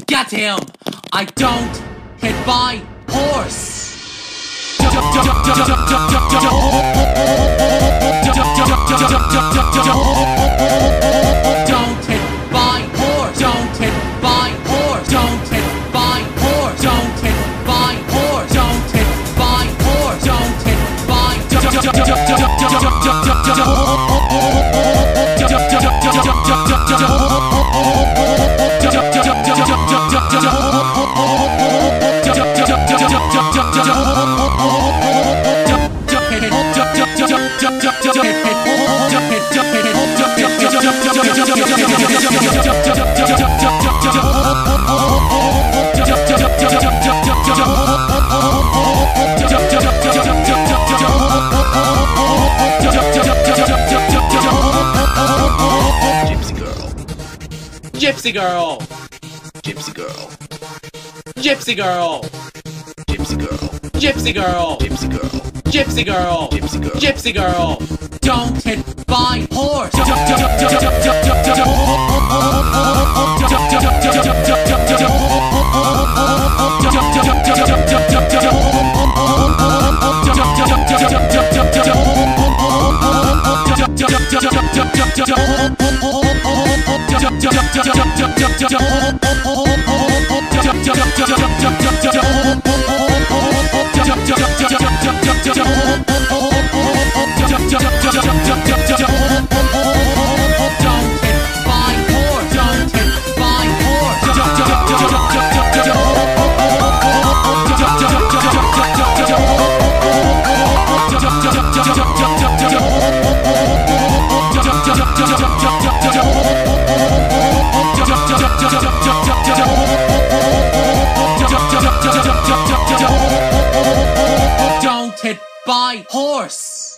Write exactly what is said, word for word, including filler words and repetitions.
Get him! I don't hit by horse! Don't hit by horse! Don't hit by horse! Don't hit by horse! Don't hit by horse! Don't hit by horse! Don't hit by Gypsy girl! Gypsy girl! Gypsy girl! Gypsy girl! Gypsy girl! Gypsy girl! Gypsy girl! Gypsy girl! Gypsy girl! Don't hit by horse! Don't hit by horse!